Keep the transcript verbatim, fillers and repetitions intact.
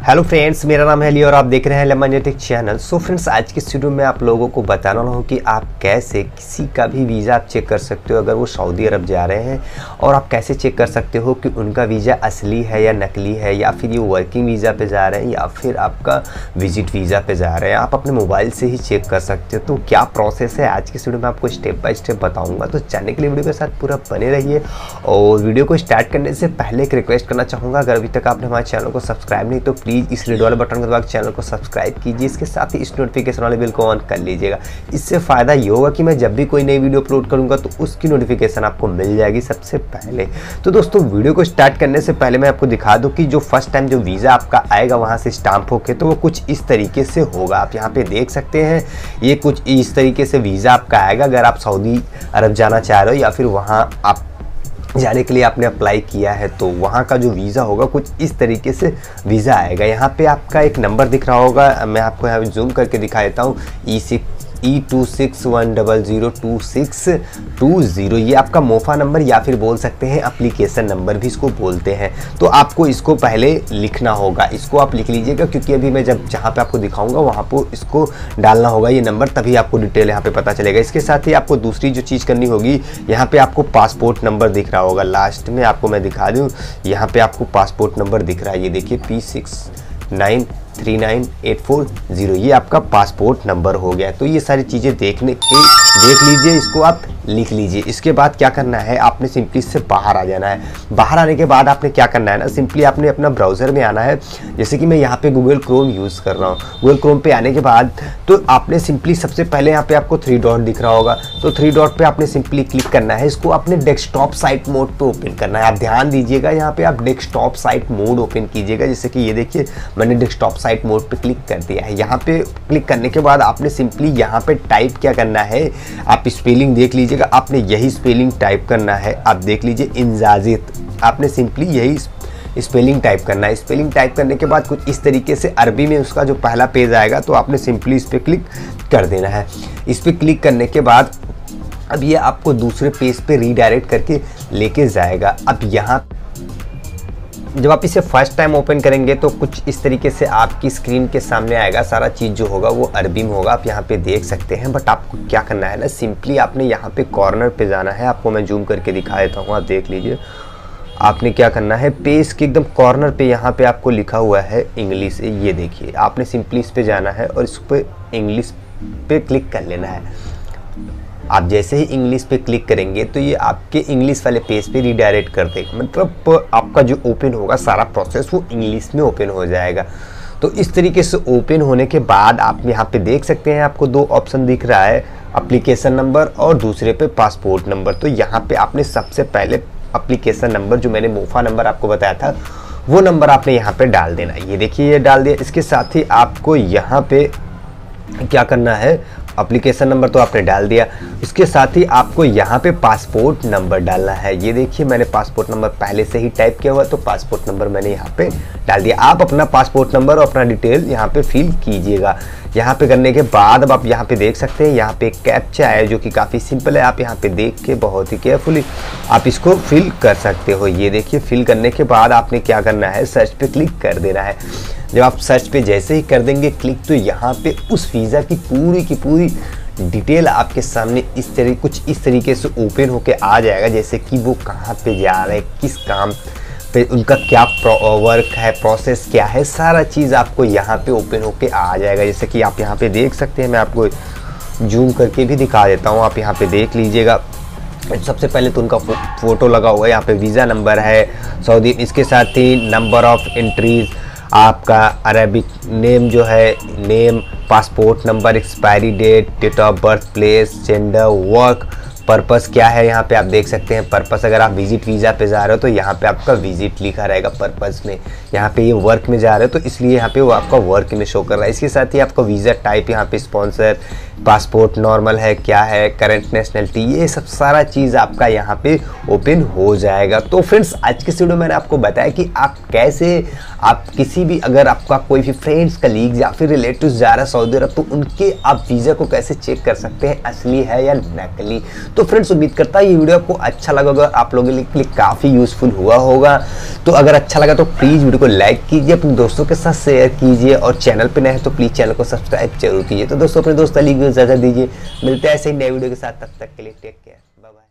Hello friends, मेरा नाम है लियो और आप देख रहे हैं lemon tech channel. So friends, आज के वीडियो में आप लोगों को बताना हूँ कि आप कैसे किसी का भी वीज़ा आप चेक कर सकते हो अगर वो सऊदी अरब जा रहे हैं, और आप कैसे चेक कर सकते हो कि उनका वीज़ा असली है या नकली है, या फिर ये वर्किंग वीज़ा पे जा रहे हैं या फिर आपका विजिट वीज़ा पे जा रहे हैं। आप अपने मोबाइल से ही चेक कर सकते हो। तो क्या प्रोसेस है आज के वीडियो में आपको स्टेप बाय स्टेप बताऊँगा, तो जानने के लिए वीडियो के साथ पूरा बने रहिए। और वीडियो को स्टार्ट करने से पहले एक रिक्वेस्ट करना चाहूँगा, अगर अभी तक आपने हमारे चैनल को सब्सक्राइब नहीं तो प्लीज़ इस रेड वाले बटन को दबा के चैनल को सब्सक्राइब कीजिए। इसके साथ ही इस नोटिफिकेशन वाले बिल को ऑन कर लीजिएगा। इससे फ़ायदा ये होगा कि मैं जब भी कोई नई वीडियो अपलोड करूंगा तो उसकी नोटिफिकेशन आपको मिल जाएगी सबसे पहले। तो दोस्तों, वीडियो को स्टार्ट करने से पहले मैं आपको दिखा दूं कि जो फर्स्ट टाइम जो वीज़ा आपका आएगा वहाँ से स्टाम्प होके, तो वो कुछ इस तरीके से होगा। आप यहाँ पे देख सकते हैं, ये कुछ इस तरीके से वीज़ा आपका आएगा अगर आप सऊदी अरब जाना चाह रहे हो या फिर वहाँ आप जाने के लिए आपने अप्लाई किया है, तो वहाँ का जो वीज़ा होगा कुछ इस तरीके से वीज़ा आएगा। यहाँ पे आपका एक नंबर दिख रहा होगा, मैं आपको यहाँ जूम करके दिखा देता हूँ, E six E two six one double zero two six two zero. ये आपका मोफा नंबर या फिर बोल सकते हैं एप्लीकेशन नंबर भी इसको बोलते हैं। तो आपको इसको पहले लिखना होगा, इसको आप लिख लीजिएगा, क्योंकि अभी मैं जब जहाँ पे आपको दिखाऊंगा वहाँ पर इसको डालना होगा ये नंबर, तभी आपको डिटेल यहाँ पे पता चलेगा। इसके साथ ही आपको दूसरी जो चीज़ करनी होगी, यहाँ पे आपको पासपोर्ट नंबर दिख रहा होगा, लास्ट में आपको मैं दिखा दूँ, यहाँ पे आपको पासपोर्ट नंबर दिख रहा है, ये देखिए P six nine three nine eight four zero, ये आपका पासपोर्ट नंबर हो गया। तो ये सारी चीज़ें देखने के देख लीजिए, इसको आप लिख लीजिए। इसके बाद क्या करना है, आपने सिंपली इससे बाहर आ जाना है। बाहर आने के बाद आपने क्या करना है ना, सिंपली आपने अपना ब्राउज़र में आना है। जैसे कि मैं यहाँ पे गूगल क्रोम यूज़ कर रहा हूँ। गूगल क्रोम पे आने के बाद तो आपने सिंपली सबसे पहले यहाँ पे आपको थ्री डॉट दिख रहा होगा, तो थ्री डॉट पे आपने सिंपली क्लिक करना है। इसको आपने डेस्कटॉप साइट मोड पे ओपन करना है। आप ध्यान दीजिएगा, यहाँ पे आप डेस्कटॉप साइट मोड ओपन कीजिएगा। जैसे कि ये देखिए, मैंने डेस्कटॉप साइट मोड पे क्लिक कर दिया है। यहाँ पे क्लिक करने के बाद आपने सिंपली यहाँ पे टाइप क्या करना है, आप स्पेलिंग देख लीजिएगा, आपने यही स्पेलिंग टाइप करना है। आप देख लीजिए, इंजाजित, आपने सिंपली यही स्पेलिंग टाइप करना है। स्पेलिंग टाइप करने के बाद कुछ इस तरीके से अरबी में उसका जो पहला पेज आएगा, तो आपने सिंपली इस पर क्लिक कर देना है। इस पर क्लिक करने के बाद अब ये आपको दूसरे पेज पे रीडायरेक्ट करके लेके जाएगा। अब यहाँ जब आप इसे फर्स्ट टाइम ओपन करेंगे तो कुछ इस तरीके से आपकी स्क्रीन के सामने आएगा। सारा चीज़ जो होगा वो अरबी में होगा, आप यहाँ पे देख सकते हैं। बट आपको क्या करना है ना, सिंपली आपने यहाँ पे कॉर्नर पे जाना है। आपको मैं जूम करके दिखा देता हूँ, आप देख लीजिए। आपने क्या करना है, पेज के एकदम कॉर्नर पे यहाँ पे आपको लिखा हुआ है इंग्लिश, ये देखिए। आपने सिंपली इस पर जाना है और इस पर इंग्लिश पे क्लिक कर लेना है। आप जैसे ही इंग्लिश पे क्लिक करेंगे तो ये आपके इंग्लिश वाले पेज पे रीडायरेक्ट कर देगा। मतलब आपका जो ओपन होगा सारा प्रोसेस वो इंग्लिश में ओपन हो जाएगा। तो इस तरीके से ओपन होने के बाद आप यहाँ पे देख सकते हैं, आपको दो ऑप्शन दिख रहा है, एप्लीकेशन नंबर और दूसरे पे पासपोर्ट नंबर। तो यहाँ पे आपने सबसे पहले एप्लीकेशन नंबर, जो मैंने मोफा नंबर आपको बताया था, वो नंबर आपने यहाँ पे डाल देना। ये देखिए, ये डाल दिया। इसके साथ ही आपको यहाँ पे क्या करना है, एप्लीकेशन नंबर तो आपने डाल दिया, इसके साथ ही आपको यहाँ पे पासपोर्ट नंबर डालना है। ये देखिए, मैंने पासपोर्ट नंबर पहले से ही टाइप किया हुआ, तो पासपोर्ट नंबर मैंने यहाँ पे डाल दिया। आप अपना पासपोर्ट नंबर और अपना डिटेल यहाँ पे फिल कीजिएगा। यहाँ पे करने के बाद अब आप यहाँ पे देख सकते हैं, यहाँ पे एक कैप्चा है जो कि काफ़ी सिंपल है। आप यहाँ पे देख के बहुत ही केयरफुली आप इसको फिल कर सकते हो। ये देखिए, फिल करने के बाद आपने क्या करना है, सर्च पे क्लिक कर देना है। जब आप सर्च पे जैसे ही कर देंगे क्लिक, तो यहाँ पे उस वीज़ा की पूरी की पूरी डिटेल आपके सामने इस तरीके कुछ इस तरीके से ओपन होके आ जाएगा। जैसे कि वो कहाँ पे जा रहे हैं, किस काम पे, उनका क्या वर्क है, प्रोसेस क्या है, सारा चीज़ आपको यहाँ पे ओपन होके आ जाएगा। जैसे कि आप यहाँ पे देख सकते हैं, मैं आपको जूम करके भी दिखा देता हूँ, आप यहाँ पे देख लीजिएगा। सबसे पहले तो उनका फो, फोटो लगा हुआ है, यहाँ पे वीज़ा नंबर है सऊदी, इसके साथ ही नंबर ऑफ एंट्रीज, आपका अरबिक नेम जो है, name, passport number, expiry date, date of birth, place, gender, work, purpose क्या है, यहाँ पे आप देख सकते हैं पर्पस। अगर आप विजिट वीज़ा पे जा रहे हो तो यहाँ पे आपका विजिट लिखा रहेगा पर्पस में। यहाँ पे ये वर्क में जा रहे हो तो इसलिए यहाँ पे वो आपका वर्क में शो कर रहा है। इसके साथ ही आपका वीज़ा टाइप यहाँ पे स्पॉन्सर, पासपोर्ट नॉर्मल है, क्या है, करंट नेशनलिटी, ये सब सारा चीज़ आपका यहाँ पे ओपन हो जाएगा। तो फ्रेंड्स, आज के वीडियो में मैंने आपको बताया कि आप कैसे, आप किसी भी, अगर आपका कोई भी फ्रेंड्स, कलीग्स या फिर रिलेटिव्स जा रहा है सऊदी अरब, तो उनके आप वीज़ा को कैसे चेक कर सकते हैं असली है या नकली। तो तो फ्रेंड्स उम्मीद करता है ये वीडियो आपको अच्छा लगा होगा, आप लोगों के लिए काफ़ी यूजफुल हुआ होगा। तो अगर अच्छा लगा तो प्लीज़ वीडियो को लाइक कीजिए, अपने दोस्तों के साथ शेयर कीजिए, और चैनल पे नए हैं तो प्लीज़ चैनल को सब्सक्राइब जरूर कीजिए। तो दोस्तों अपने दोस्त अली को इजाज़त दीजिए, मिलते हैं ऐसे ही नए वीडियो के साथ, तब तक के लिए टेक केयर, बाय बाय।